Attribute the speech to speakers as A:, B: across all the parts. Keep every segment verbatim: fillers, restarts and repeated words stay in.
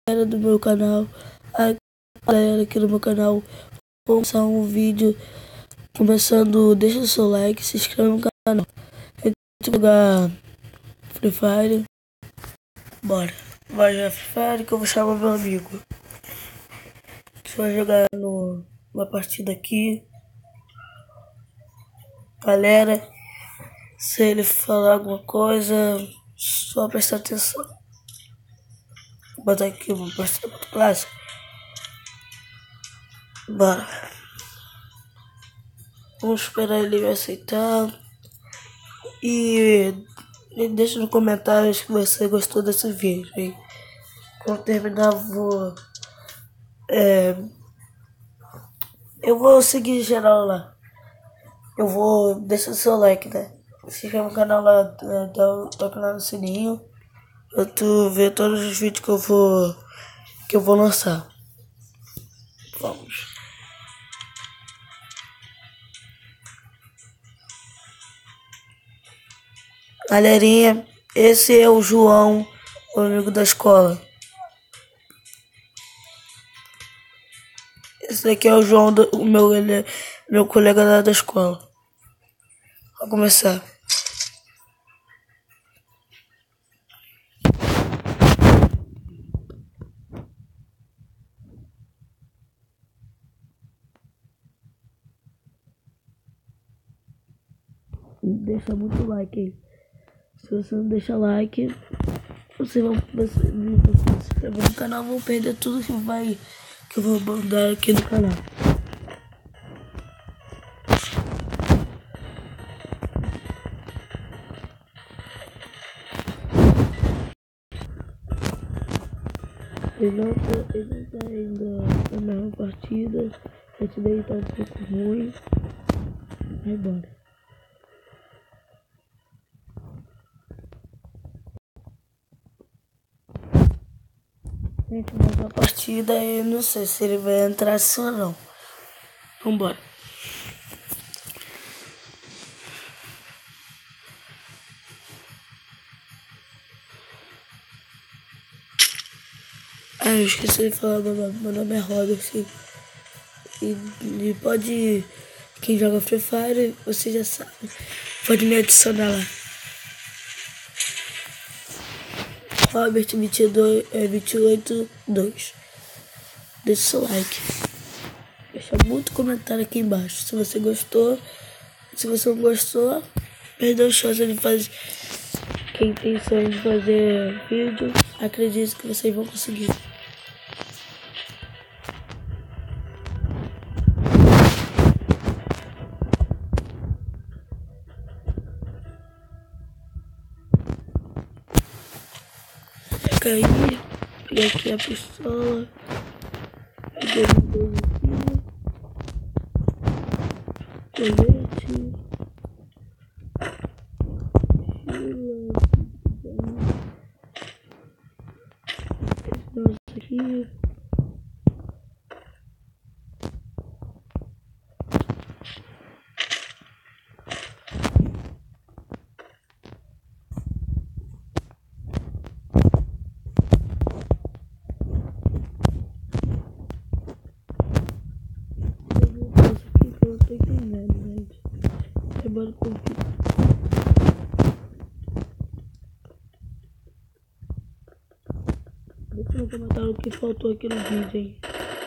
A: galera do meu canal, a galera aqui do meu canal, vou começar um vídeo começando, deixa o seu like, se inscreve no canal. Eu vou jogar Free Fire, bora, vai jogar Free Fire que eu vou chamar meu amigo. A gente vai jogar no, uma partida aqui, galera, se ele falar alguma coisa, só prestar atenção. Vou botar aqui uma partida de classe. Bora. Vamos esperar ele aceitar. E, e deixa nos comentários que você gostou desse vídeo. Hein? Quando terminar, vou. É, eu vou seguir geral lá. Eu vou. Deixa o seu like, né? Se inscreve no canal lá, toca lá no sininho. Pra tu ver todos os vídeos que eu vou. Que eu vou lançar. Vamos. Galerinha, esse é o João, o amigo da escola. Esse daqui é o João, do, o meu, ele é meu colega lá da escola. Vamos começar. Deixa muito like aí. Se você não deixar like, você vai você, você se inscrever no canal, vão perder tudo que vai que eu vou mandar aqui no canal. Ele não tá, ele não tá ainda na mesma partida. A gente dele tá um pouco ruim. Vai embora. Gente, mais uma partida e eu não sei se ele vai entrar assim ou não. Vambora. Ah, eu esqueci de falar, meu nome, meu nome é Robert. E, e pode, quem joga Free Fire, você já sabe, pode me adicionar lá. Robert vinte e dois, é, vinte e oito dois. Deixa seu like. Deixa muito comentário aqui embaixo. Se você gostou. Se você não gostou, perdeu a chance de fazer. Quem tem sonho de fazer vídeo, acredito que vocês vão conseguir. Fica aí. Peguei aqui a pistola. Peguei o dois aqui. Colete. Nossa, aqui. Eu tô entendendo, gente. Trabalho com vídeo. Deixa no comentário o que faltou aqui no vídeo, hein.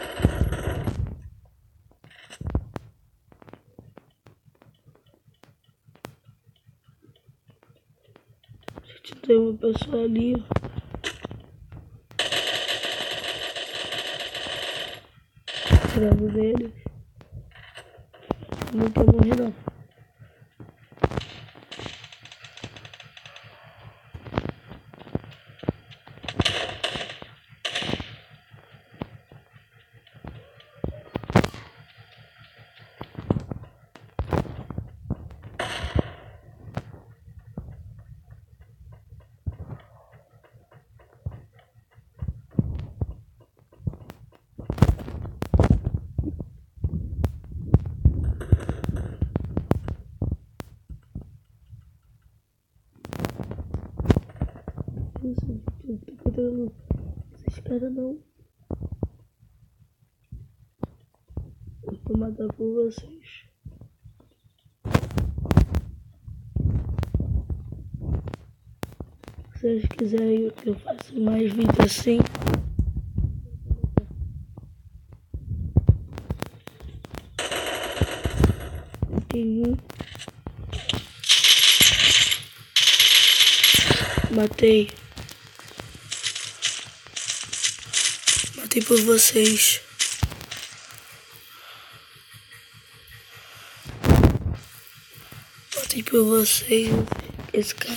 A: A gente tem uma pessoa ali, ó. Tirando dele. Não quer morrer não. Isso, gente, eu tô contando esses caras. Espera não. Eu vou matar por vocês. Se vocês quiserem que eu faça mais vídeos assim, tem um. Matei. Matei por vocês. Matei por vocês. Esse cara.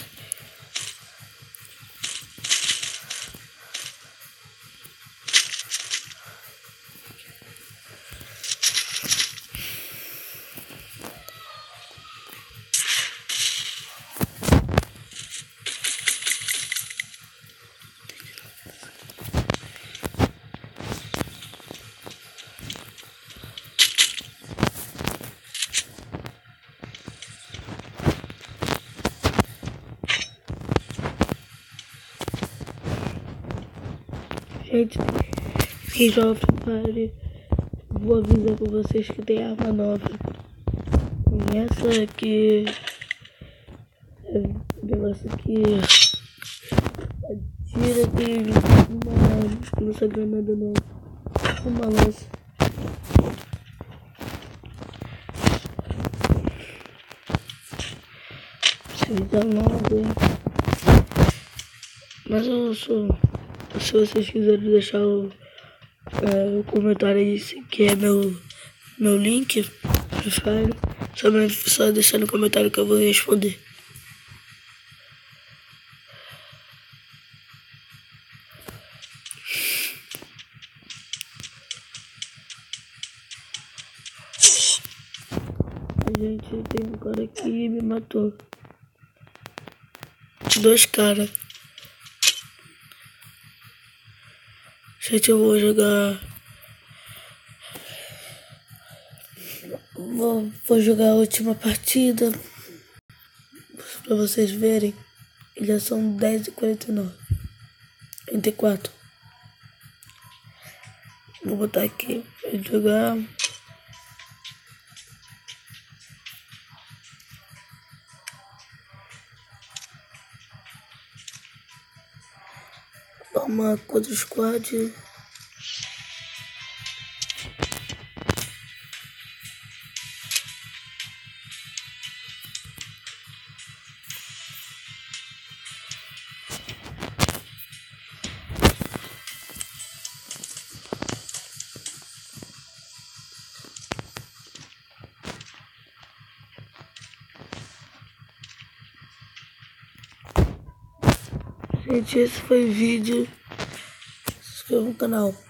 A: Gente, quem joga Free Fire, vou avisar pra vocês que tem arma nova. E essa aqui, é um negócio aqui, atira, tem uma lança granada não, uma lança. Esse vídeo é novo, hein? Mas eu sou... Se vocês quiserem deixar o, é, o comentário aí, que é meu, meu link, só, só deixar no comentário que eu vou responder. A gente tem um cara aqui e me matou. Dois caras. Gente, eu vou jogar... Vou, vou jogar a última partida. Pra vocês verem. E já são dez e quarenta e nove. quarenta e quatro. Vou botar aqui pra jogar. Toma contra o squad. Gente, esse foi o vídeo. Se inscreva no canal.